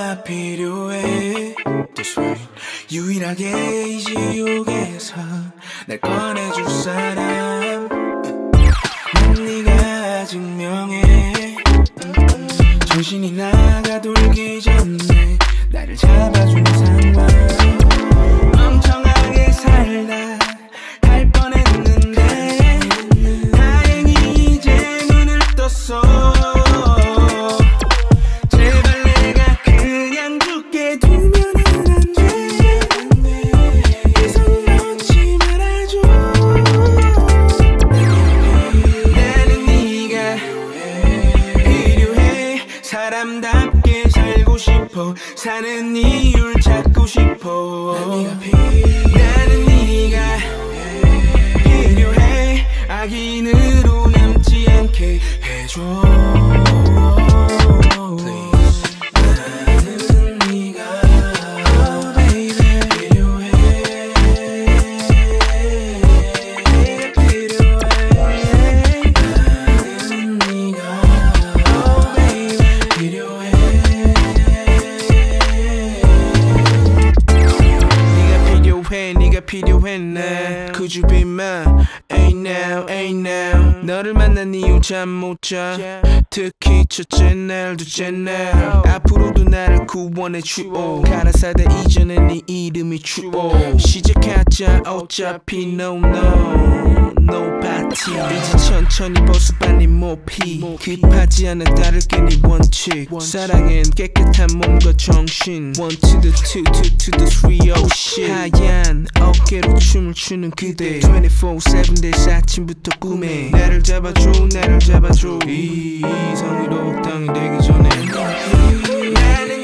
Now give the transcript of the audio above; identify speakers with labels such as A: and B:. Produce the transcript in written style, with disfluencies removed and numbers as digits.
A: 네가 필요해. That's right. 유일하게 이 지옥에서 날 꺼내줄 사람, 난 네가 증명해. 정신이 나가 돌기 전에 나를 잡아준 상황. 멍청하게 살다 갈 뻔했는데 다행히 이제 눈을 떴어. 제발 내가 그냥 죽게 두면은 안 돼. 계속 놓지 말아줘. 나는 네가 필요해. 사람답게 살고 싶어. 사는 이유를 찾고 싶어. 나는 네가 필요해. 악인으로 남지 않게 해줘. 나는 네가 baby 필요해. 필요해. 나는 네가 baby 필요해. 네가 필요해 나. Could you be mine? Ain't now, ain't now. 너를 만난 이후 잠 못 자. 특히 첫째 날, 둘째 날. 앞으로도 나를 구원해 주오. 가라사대 이전에 네 이름이 주오. 시작하자 어차피 no no no party. 이제 천천히 벗어봐 네 모피. 급하지 않아 다를게 네 원칙. 사랑엔 깨끗한 몸과 정신. One to the two, two to the three, oh shit. 하얀 어깨로 춤을 추는 그대 24/7 대신 아침부터 꿈에 나를 잡아줘, 나를 잡아줘. 이 이성으로 땅이 되기 전에 나는